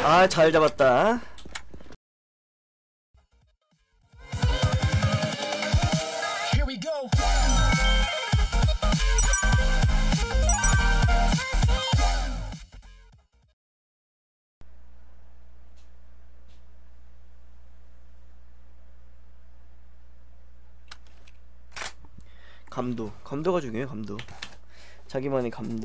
아, 잘 잡았다. Here we go. 감도가 중요해요. 감도. 자기만의 감도.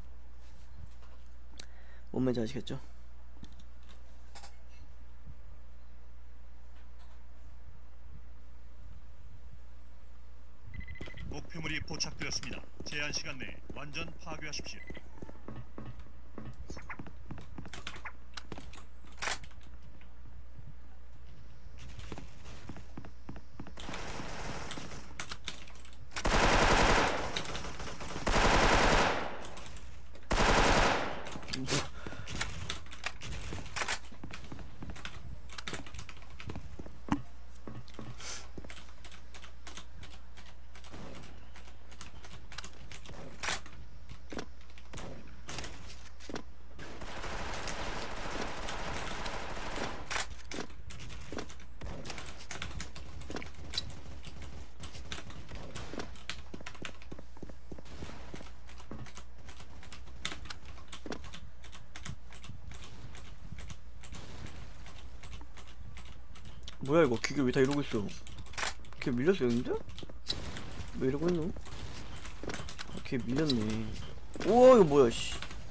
뭔 말인지 아시겠죠? 목표물이 포착되었습니다. 제한 시간 내에 완전 파괴하십시오. 뭐야 이거? 기계 왜 다 이러고 있어? 걔 밀렸어 형님들? 왜 이러고 있노? 아, 걔 밀렸네. 우와 이거 뭐야 씨.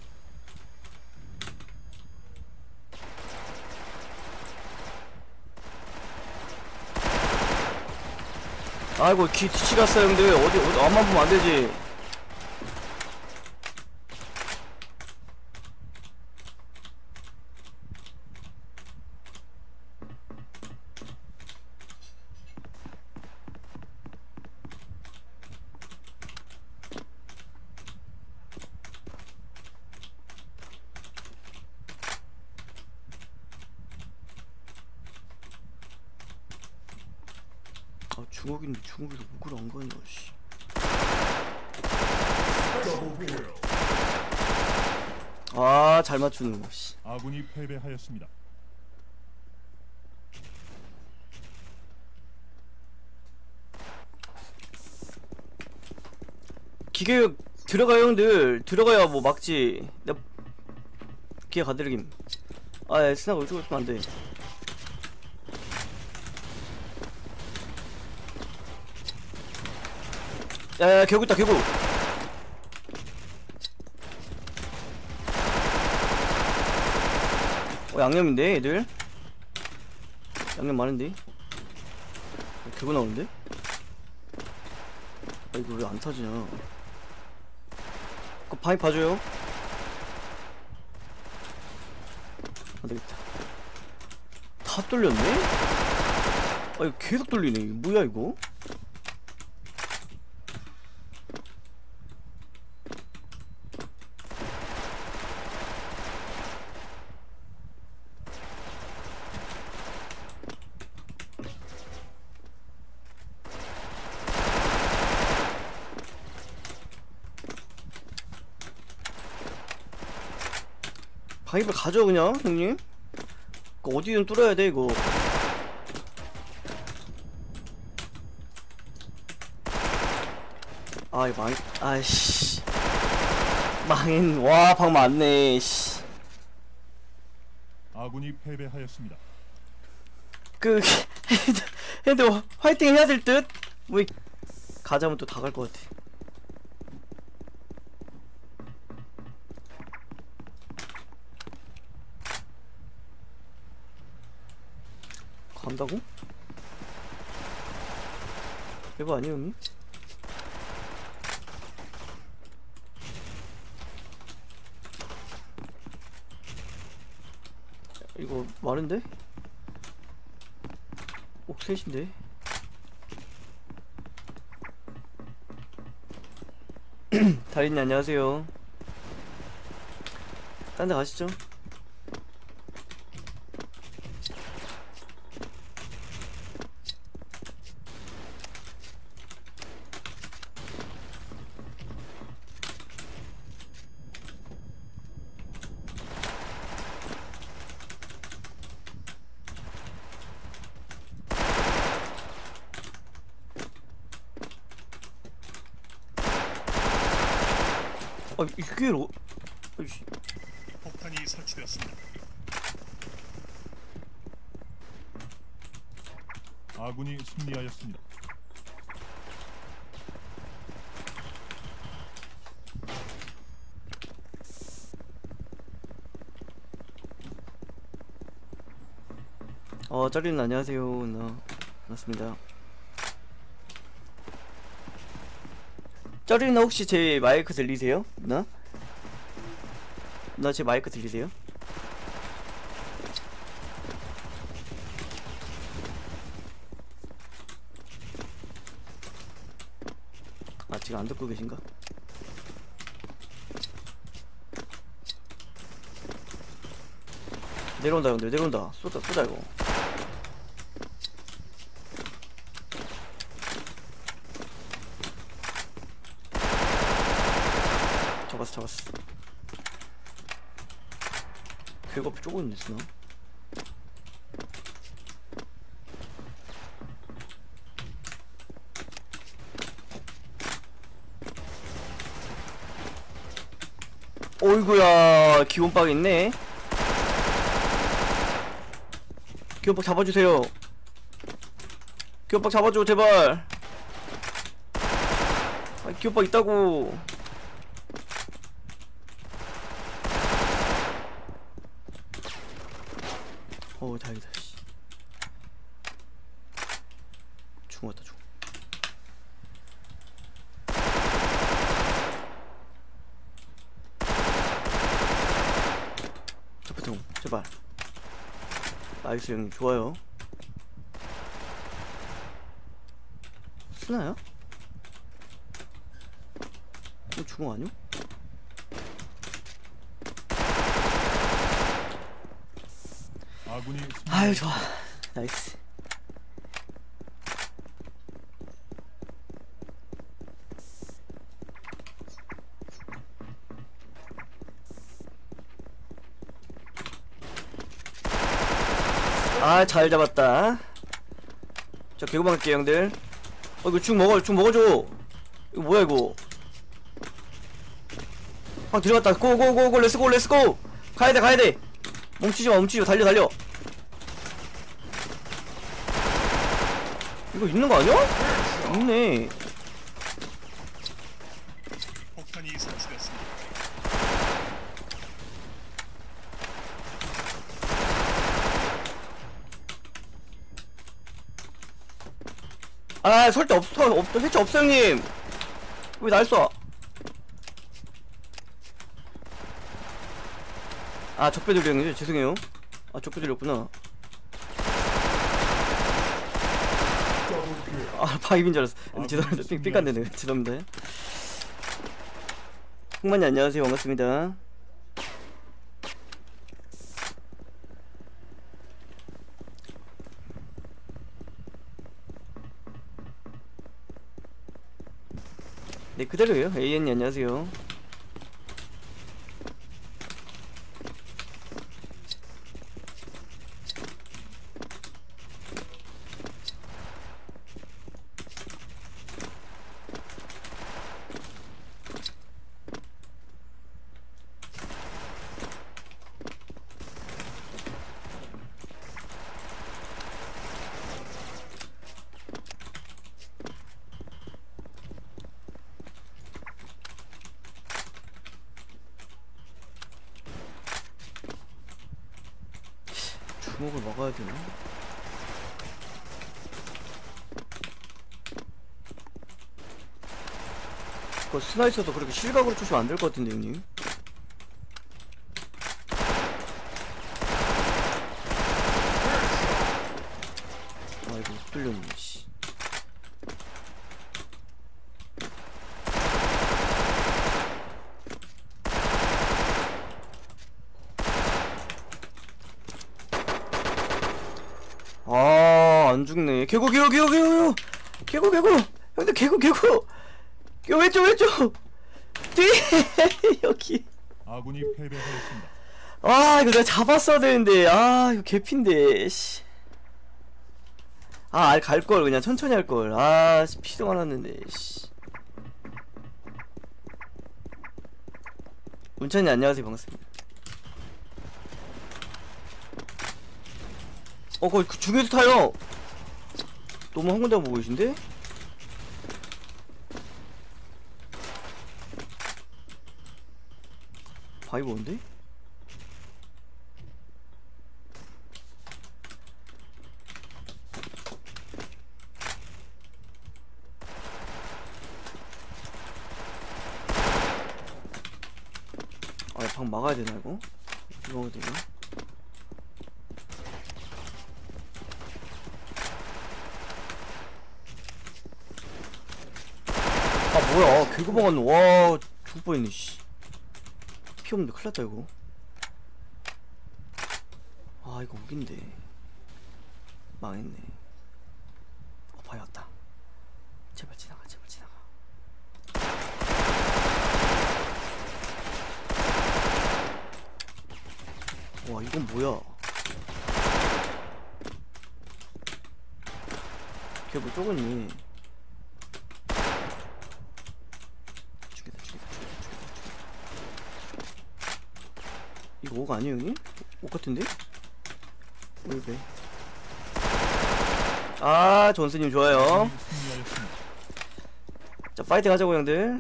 아이고 뒤치 갔어 형들. 어디 앞만 보면 안 되지. 아 중국인데 중국에서 목을 안 가냐 씨. 아 잘 맞추는 거 씨. 아군이 패배하였습니다. 기계 들어가요 형들. 들어가야 뭐 막지. 내가 기계 가드리김. 아 스나가 이쪽으로 있으면 안돼. 야야 개구 있다 개구. 양념인데 애들. 양념 많은데. 개구 나오는데. 아 이거 왜 안 타지냐. 그 바위 봐줘요. 안되겠다. 다 뚫렸네? 아 이거 계속 뚫리네. 이거 뭐야 이거? 바위를 가져 그냥 형님. 그 어디든 뚫어야 돼 이거. 아 이거 아이씨 망인. 와 방 맞네 씨. 아군이 패배하였습니다. 그 헤드 화이팅 해야 될 듯. 뭐 가자면 또 다 갈 것 같아. 간다고? 이거 아니에요 형님? 이거 많은데? 옥 셋인데? 달인님 안녕하세요. 딴 데 가시죠. 아 이게 아이씨. 폭탄이 설치되었습니다. 아군이 승리하였습니다. 짜리는 안녕하세요. 나 반갑습니다. 짜리는 혹시 제 마이크 들리세요? 나 제 마이크 들리세요? 아 지금 안 듣고 계신가? 내려온다 형들, 내려온다. 쏘다 이거. 잡았어. 걔가 쪼고 있네 스나. 어이구야, 기온박 있네. 기온박 잡아주세요. 기온박 잡아줘 제발. 아 기온박 있다고. 다행이다. 죽었다. 잡혔다. 제발. 나이스 형님 좋아요. 쓰나요? 이거 주공 아니요? 아유 좋아. 나이스. 아 잘 잡았다. 저 개구방 할게요 형들. 이거 죽 먹어줘. 이거 뭐야 이거. 들어갔다. 고고고고 렛츠고. 가야돼. 멈추지마. 달려. 이거 있는 거 아니야? 있네. 폭탄이 설치되었습니다. 아 설대 없어 해체 없어 형님. 왜 날 쏴? 아 적배 돌려 형님 죄송해요. 아 적배 돌렸구나. 아 바이빈 줄 알았어. 죄송합니다. 삥 깠네. 죄송합니다. 홍만이 안녕하세요. 반갑습니다. 네 그대로예요. AN이 안녕하세요. 주먹을 먹어야 되나? 그거 스나이서도 그렇게 실각으로 쫓으면 안 될 것 같은데 형님. 아 이거 못 뚫렸네 씨. 아, 안 죽네. 개구. 형들 개구. 왼쪽. 뒤에 여기. 아군이 패배하였습니다. 아, 이거 내가 잡았어야 되는데. 아, 이거 개핀데. 씨. 아, 갈걸. 그냥 천천히 할걸. 아, 피도 안 왔는데. 씨. 문찬이 안녕하세요. 반갑습니다. 거기 그 중에서 타요. 너무 한 군데 보고 계신데? 바이브 온데? 아, 방 막아야 되나 이거? 이거 어디가? 아 뭐야? 개구 먹었네. 와, 죽을 뻔했네. 씨. 피 없는데 큰일 났다 이거. 아 이거 우긴데 망했네. 바위 왔다. 제발 지나가, 제발 지나가. 와 이건 뭐야? 걔 뭐 쪼그니? 죽이다, 죽이다, 죽이다, 죽이다. 이거 옥 아니에요 형님? 옥 같은데? 왜 왜? 아 존스님 좋아요. 자 파이팅 하자고 형들.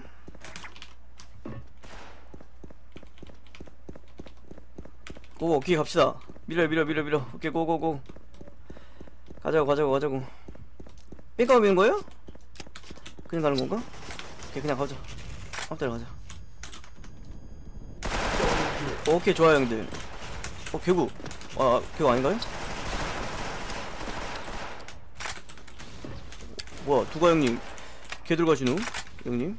고고 오케이 갑시다. 밀어 밀어 밀어 밀어. 오케이 고고고. 가자고 가자고 가자고. 뺑까고 미는 거예요? 그냥 가는 건가? 오케이 그냥 가자. 앞다리 가자. 오케이 좋아요 형들. 개구. 아 개구 아닌가요? 뭐야 두가 형님 개들 가시누? 형님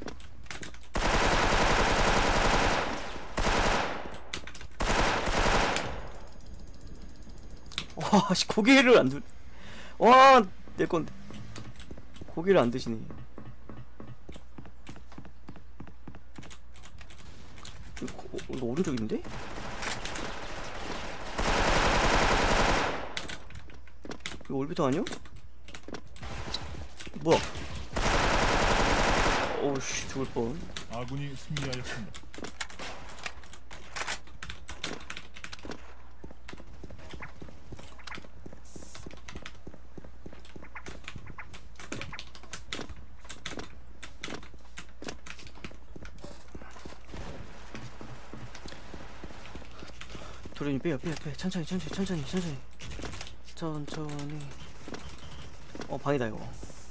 와씨 고기를 안 드.. 와 내건데 고기를 안 드시네. 이거 오른쪽인데? 이거 올비터 아니야? 뭐야? 오우씨 죽을 뻔. 아군이 승리하였습니다. 도련이 빼요 빼요 빼요. 천천히 천천히 천천히 천천히 천천히. 방이다 이거.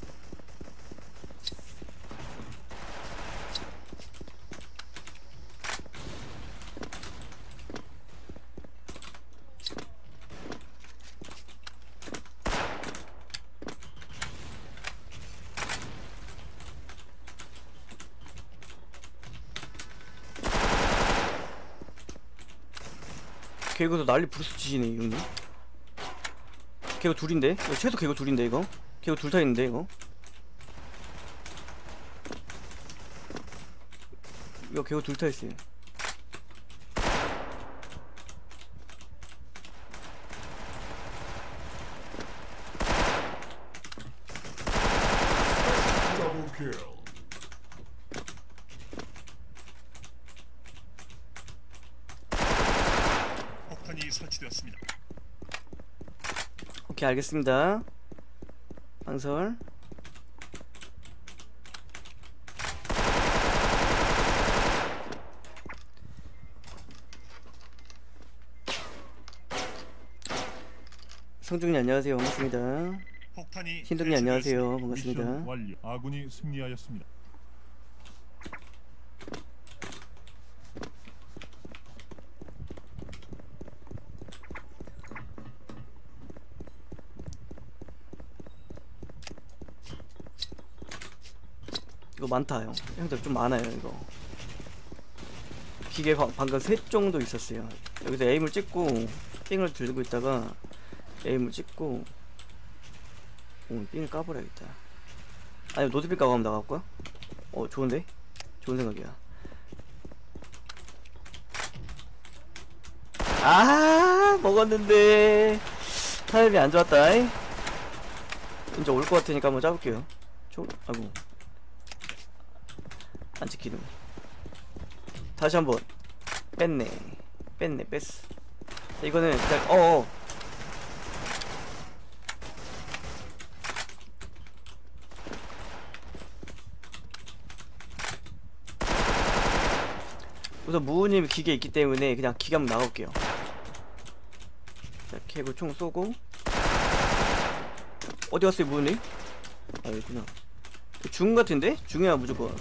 개그도 난리 부르스 치시네 형님. 개그 둘인데? 이거 최소 개그 둘인데 이거? 개그 둘 타있는데 이거? 이거 개그 둘 타있어요. 폭탄이 설치되었습니다. 오케이 알겠습니다. 방설. 성중님 안녕하세요. 반갑습니다. 폭탄이 신동님 안녕하세요. 설치되었습니다. 반갑습니다. 미션 완료. 아군이 승리하였습니다. 이거 많다 형. 형들 좀 많아요 이거. 기계 방금 셋 정도 있었어요. 여기서 에임을 찍고 삥을 들고 있다가 에임을 찍고 삥을 까버려야겠다. 아니 노드필 까고 하면 나갈거야? 좋은데? 좋은 생각이야. 아 먹었는데 타협이 안 좋았다. 이제 올 것 같으니까 한번 짜볼게요. 아이고 안 찍히네. 다시 한번 뺐네. 뺐어. 자, 이거는 그냥 어어. 우선 무우님 기계 있기 때문에 그냥 기계 한번 나갈게요. 자, 캐고 총 쏘고. 어디 갔어요, 무우님? 아, 여기구나. 중 같은데? 중이야, 무조건.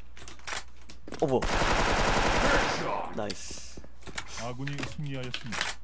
뭐. 나이스. 아군이 승리하였습니다.